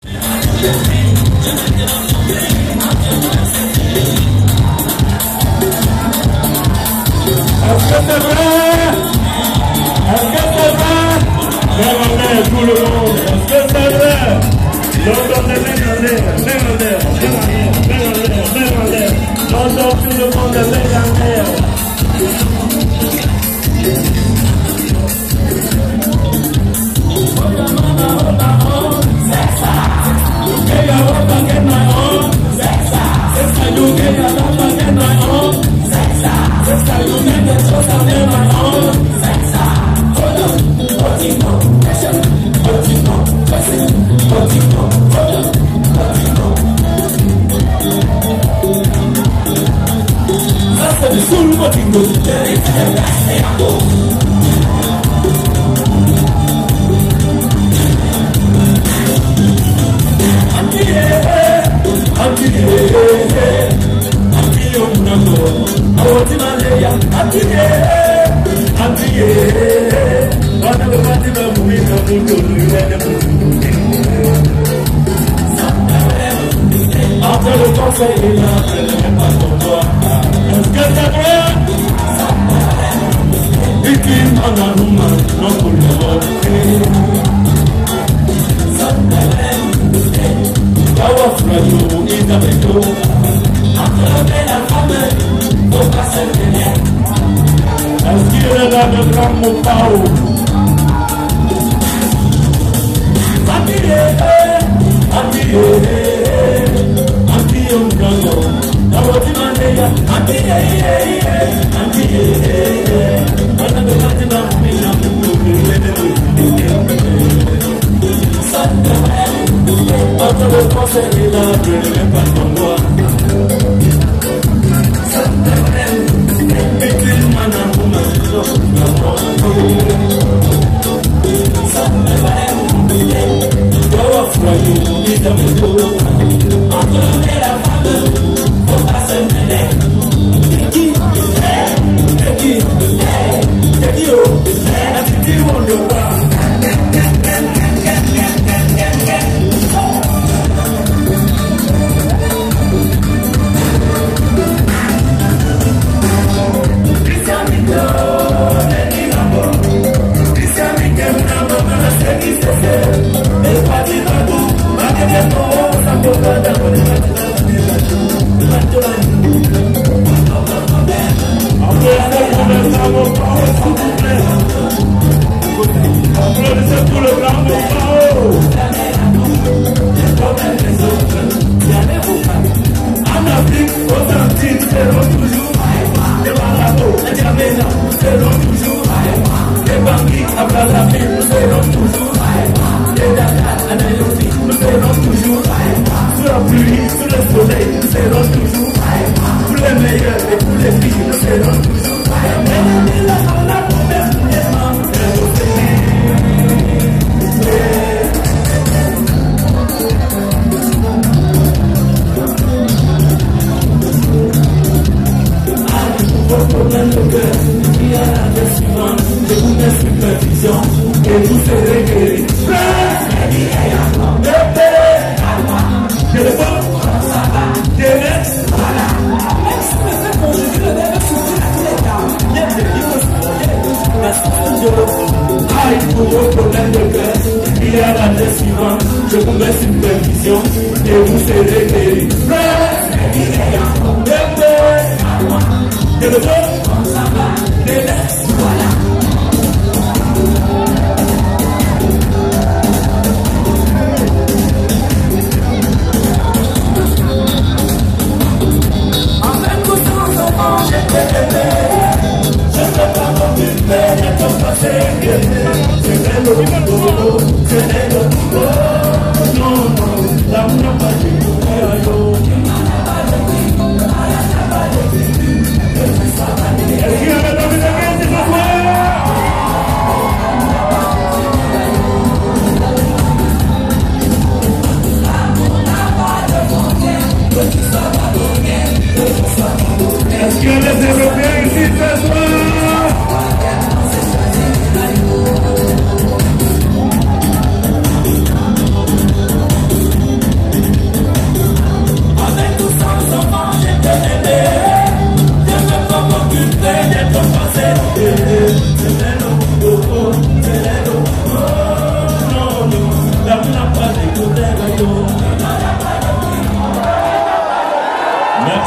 Est-ce que c'est vrai? Est-ce que c'est vrai? Mère tout le monde, est-ce que c'est vrai? London, tout le monde est légendaire. Après le conseil, il a pas ton doigt. Est-ce que c'est vrai? Viking en Anouma, non pour le vote. Yawa Frayo, Isabello. Entre la femme, faut passer le lien. Est-ce qu'il est là de grand mot pao?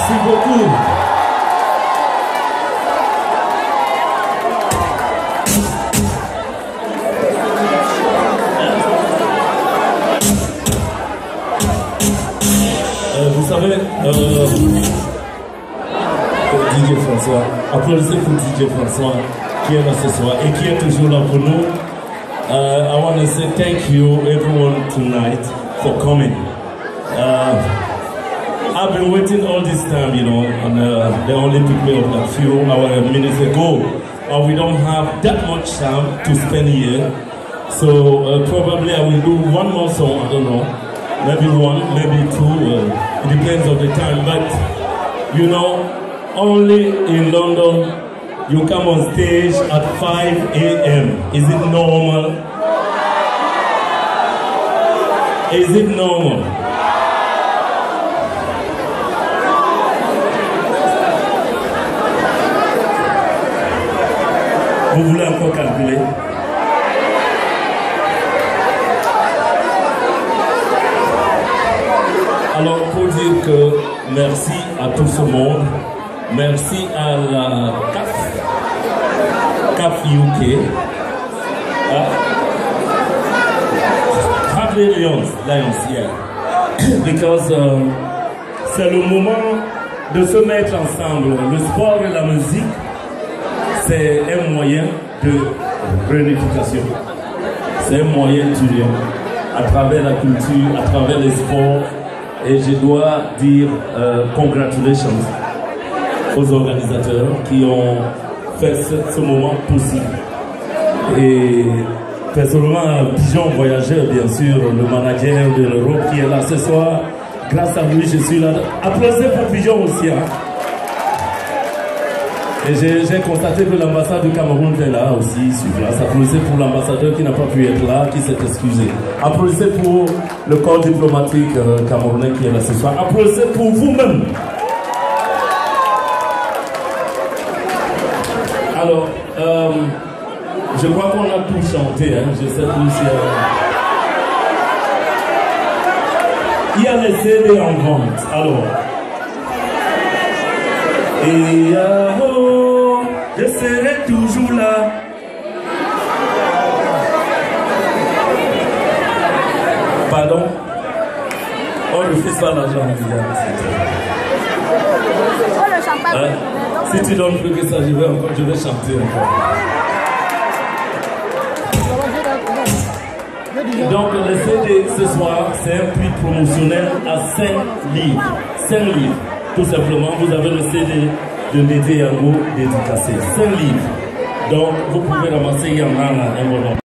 Merci beaucoup. Vous savez, DJ François, applaudissez pour DJ François qui est là ce soir et qui est toujours là pour nous. I want to say thank you everyone tonight for coming. I've been waiting all this time, you know, and they only picked me up a few minutes ago. We don't have that much time to spend here, so probably I will do one more song, I don't know, maybe one, maybe two, it depends on the time, but you know, only in London you come on stage at 5 a.m. Is it normal? Is it normal? Vous voulez encore calculer? Alors, pour dire que merci à tout ce monde, merci à la CAF UK, Harvey Lions, yeah. Because c'est le moment de se mettre ensemble. Le sport et la musique, c'est un moyen de réunification. C'est un moyen d'union à travers la culture, à travers les sports. Et je dois dire congratulations aux organisateurs qui ont fait ce moment possible. Et personnellement, Pigeon Voyageur, bien sûr, le manager de l'Europe qui est là ce soir. Grâce à lui, je suis là. Applaudissez pour Pigeon aussi. Hein. Et j'ai constaté que l'ambassade du Cameroun est là aussi sur place. Applaudissez pour l'ambassadeur qui n'a pas pu être là, qui s'est excusé. Applaudissez pour le corps diplomatique camerounais qui est là ce soir. Applaudissez pour vous-même. Alors, je crois qu'on a tout chanté. Hein. Je sais plus si... Il y a les CD en vente. Alors... Et oh, je serai toujours là. Pardon? On ne fait pas l'argent. Si tu donnes plus que ça, je vais chanter encore. Donc le CD ce soir, c'est un prix promotionnel à 5 livres. 5 livres. Tout simplement, vous avez le CD de Nédé Yango dédicacé. 5 livres. Donc, vous pouvez ramasser, il y en a là, un moment.